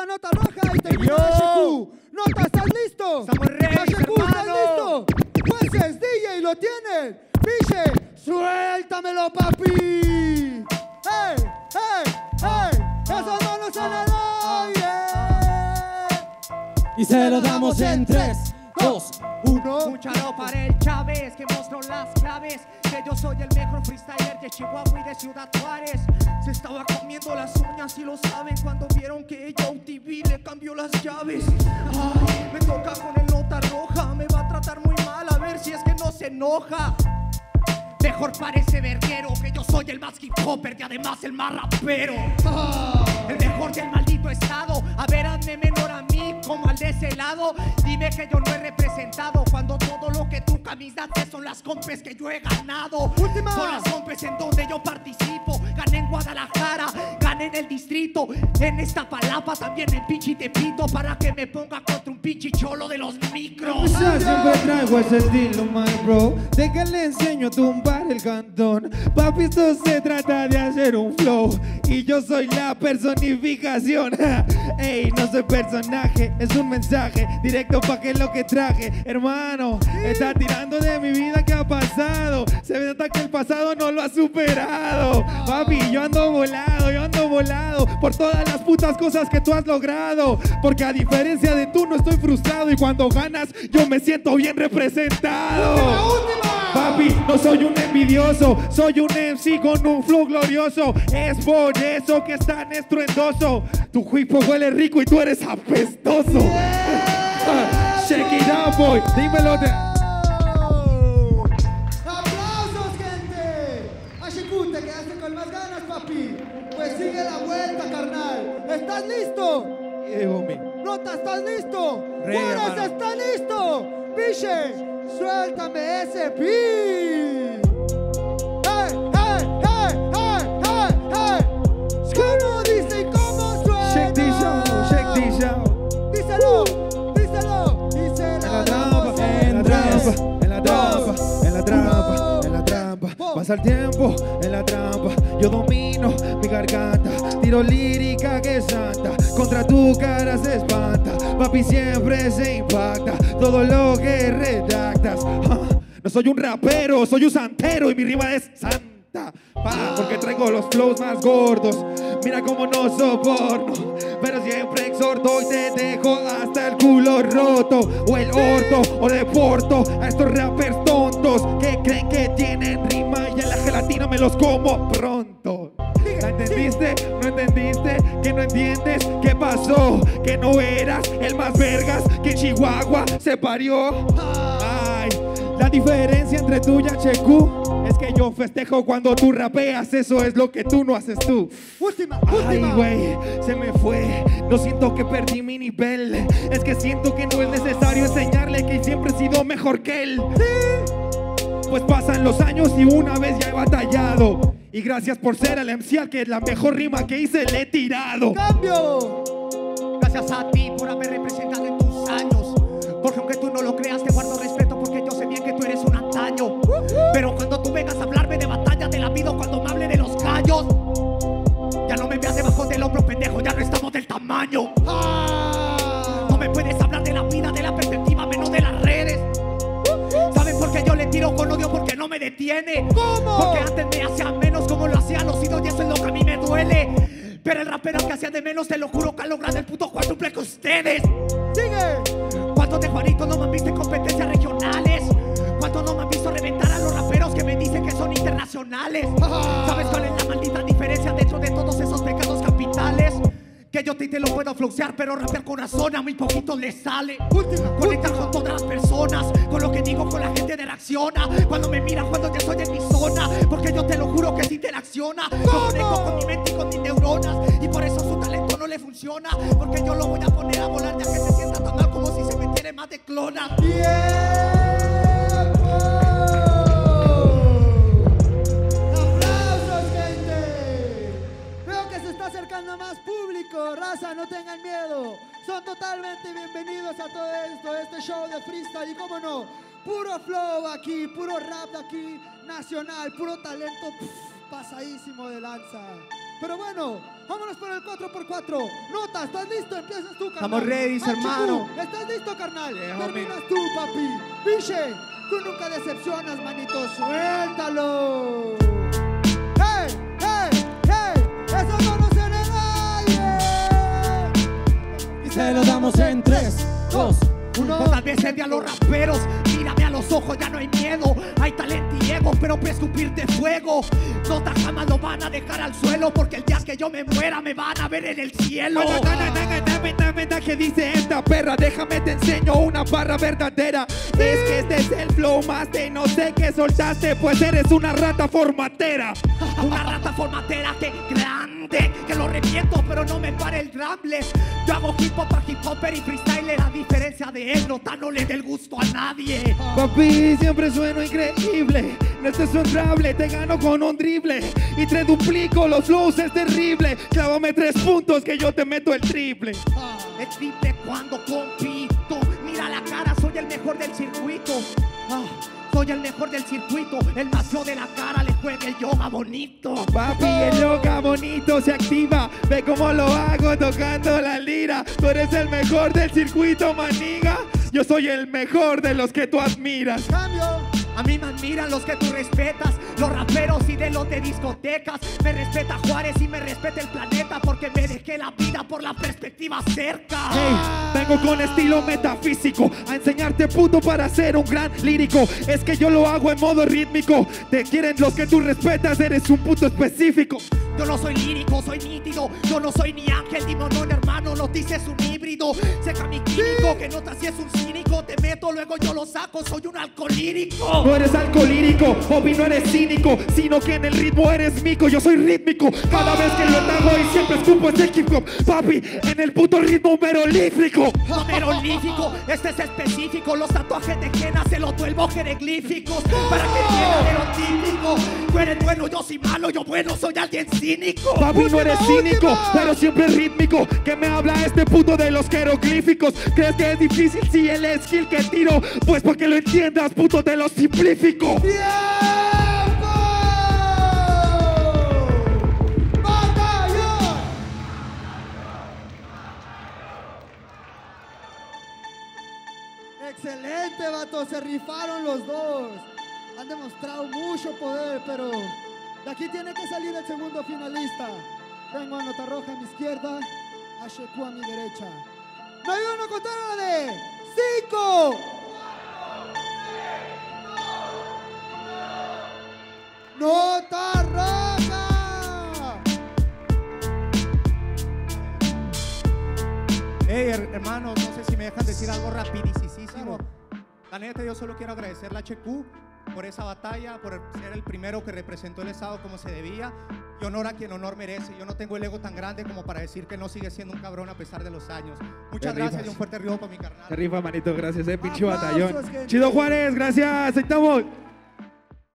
Raza, nota roja y termina HQ. Nota, ¿estás listo? Estamos ready, HQ, ¿estás hermano. listo? Jueces, DJ, lo tienen. Piche, suéltamelo, papi. ¡Hey, hey, hey! ¡Esas manos en el aire! Y se lo damos en 3, 2, 1. Escúchalo para el Chávez que mostró las claves, que yo soy el mejor freestyler de Chihuahua y de Ciudad Juárez. Se estaba comiendo las uñas y lo saben cuando vieron que Joe TV le cambió las llaves. Ay, me toca con el nota roja, me va a tratar muy mal, a ver si es que no se enoja. Mejor parece verguero, que yo soy el más hip hopper y además el más rapero. El mejor del maldito estado. A ver, hazme menor a mí como al de ese lado. Dime que yo no he representado cuando todo lo que tú camisaste son las compes que yo he ganado. Última. Son las compes en donde yo participo. Gané en Guadalajara, gané en el distrito, en Iztapalapa, también en pinche Tepito, para que me ponga contra un pinche cholo de los micros. Yo siempre traigo ese estilo, my bro, de que le enseño a tumbar el cantón. Papi, esto se trata de hacer un flow y yo soy la personificación. Ey, no soy personaje, es un mensaje directo pa' que lo que traje. Hermano, está tirando de mi vida que ha pasado. Se ve hasta que el pasado no lo ha superado. Papi, yo ando volado por todas las putas cosas que tú has logrado. Porque a diferencia de tú no estoy frustrado y cuando ganas yo me siento bien representado. Papi, no soy un envidioso, soy un MC con un flow glorioso. Es por eso que es tan estruendoso. Tu juipo huele rico y tú eres apestoso. Shake it out, boy. Dímelo de... ¡Aplausos, gente! HQ, te quedaste con más ganas, papi. Pues sigue la vuelta, carnal. ¿Estás listo? homie. Nota, ¿estás listo? Re, ¡Juárez, hermano. está listo! Piche, suéltame ese beat. ¡Hey, hey, hey, hey, hey, hey! ¿Cómo dice y cómo suena? Shake this out, shake this out. Díselo, díselo. Y se En la la damos trampa, en la trampa, en la trampa, en la trampa, uno. en la trampa. Pasa el tiempo en la trampa. Yo domino mi garganta. Tiro lírica que es santa. Contra tu cara se espanta. Papi siempre se impacta. Todo lo que redactas. No soy un rapero, soy un santero y mi rima es santa. Porque traigo los flows más gordos. Mira cómo no soporto, pero siempre exhorto y te dejo hasta el culo roto. O el orto, o deporto a estos rappers tontos que creen que tienen rima y en la gelatina me los como pronto. ¿La entendiste? ¿No entendiste? ¿Que no entiendes? ¿Qué pasó? ¿Que no eras el más vergas que Chihuahua se parió? Ay, la diferencia entre tú y HQ es que yo festejo cuando tú rapeas. Eso es lo que tú no haces tú. Última, Ay, última. güey, se me fue. No siento que perdí mi nivel. Es que siento que no es necesario enseñarle que siempre he sido mejor que él. Pues pasan los años y una vez ya he batallado. Y gracias por ser el MC al que la mejor rima que hice le he tirado. ¡Cambio! Gracias a ti por haber representado en tus años. Porque aunque tú no lo creas, te guardo respeto porque yo sé bien que tú eres un antaño. Pero cuando tú vengas a hablarme de batalla, te la pido cuando me hable de los gallos. Ya no me veas debajo del hombro, pendejo, ya no estamos del tamaño. No me puedes hablar de la vida, de la perspectiva, menos de las redes. ¿Saben por qué yo le tiro con odio? Porque no me detiene. ¿Cómo? Porque antes me hacía menos como lo hacían los ídolos y eso es lo que a mí me duele. Pero el rapero que hacía de menos, te lo juro que ha logrado el puto cuádruple que ustedes. ¡Sigue! ¿Cuántos de Juanito no me han visto en competencias regionales? ¿Cuántos no me han visto reventar a los raperos que me dicen que son internacionales? ¿Sabes cuál es la maldita diferencia dentro de todos esos pecados capitales? Que yo te lo puedo floxear, pero rapear con razón a muy poquito le sale. Conectar con todas las personas, con lo que digo, con la gente de reacciona. Cuando me miran, cuando ya estoy en mi zona, porque yo te lo juro que se interacciona. Yo conecto con mi mente y con mis neuronas, y por eso su talento no le funciona. Porque yo lo voy a poner a volar ya que se sienta tan mal como si se metiera más de clona. ¡Aplausos, gente! Veo que se está acercando más público. Raza, no tengan miedo. Son totalmente bienvenidos a todo esto, este show de freestyle. Y cómo no, puro flow aquí, puro rap de aquí, nacional, puro talento pasadísimo de lanza. Pero bueno, vámonos por el 4x4. Nota, ¿estás listo? Empiezas tú, carnal. Estamos ready, hermano. ¿Estás listo, carnal? Yeah, Terminas tú, papi. Piche, tú nunca decepcionas, manito. Suéltalo. ¡Hey, hey, hey! ¡Esas manos en el aire! Y se lo damos en 3, 2, 1. Otras veces vi a los raperos, mírame a los ojos, ya no hay miedo. Hay talento y ego, pero puedes escupirte fuego. Notas jamás lo van a dejar al suelo, porque el día que yo me muera me van a ver en el cielo. ¿Qué dice esta perra? Déjame te enseño una barra verdadera. Es que este es el flow más de no sé qué soltaste, pues eres una rata formatera. Una rata formatera que grande, que lo reviento pero no me para el drumless. Yo hago hip hop a hip hopper y freestyler, a diferencia de él, nota no le dé el gusto a nadie. Papi, siempre sueno increíble. No es entrable, te gano con un drible y te duplico los flows, es terrible. Clávame 3 puntos que yo te meto el triple. Es triple cuando compito. Mira la cara, soy el mejor del circuito. Soy el mejor del circuito. El más flow de la cara le juega el yoga bonito. Papi, el yoga bonito se activa. Ve cómo lo hago tocando la lira. Tú eres el mejor del circuito, maniga. Yo soy el mejor de los que tú admiras. Cambio. A mí me admiran los que tú respetas, los raperos y de los de discotecas. Me respeta Juárez y me respeta el planeta, porque me dejé la vida por la perspectiva cerca. Hey, vengo con estilo metafísico a enseñarte puto para ser un gran lírico. Es que yo lo hago en modo rítmico. Te quieren los que tú respetas, eres un puto específico. Yo no soy lírico, soy nítido. Yo no soy ni ángel ni monón, hermano. Lo dices un híbrido. Seca mi químico, que nota si es un cínico. Te meto, luego yo lo saco. Soy un alcohólico. No eres alcohólico, Obi, no eres cínico, sino que en el ritmo eres mico. Yo soy rítmico, cada vez que lo hago y siempre escupo ese hip hop. Papi, en el puto ritmo merolífico. No merolífico, este es específico. Los tatuajes de Jena se los vuelvo jeroglíficos, para que entiendan lo típico. Tú eres bueno, yo soy malo, yo bueno, soy alguien cínico. Papi, no eres cínico, pero siempre rítmico. Que me habla este puto de los jeroglíficos. ¿Crees que es difícil si el skill que tiro? Pues para que lo entiendas, puto, te lo simplifico. ¡Tiempo! ¡Batallón! Excelente, vato, se rifaron los dos. Han demostrado mucho poder, pero de aquí tiene que salir el segundo finalista. Tengo a Nota Roja a mi izquierda, a Sheku a mi derecha. Me ayudan a contar una de 5. ¡Nota Roja! Hey, hermanos, no sé si me dejan decir algo rapidísimo. Claro. La neta, yo solo quiero agradecerle a HQ por esa batalla, por ser el primero que representó el estado como se debía, y honor a quien honor merece. Yo no tengo el ego tan grande como para decir que no sigue siendo un cabrón a pesar de los años. Muchas gracias y un fuerte río para mi carnal. Te rifa, manito, gracias, pinche Aplausos, batallón. gente. Chido Juárez, gracias, ahí estamos.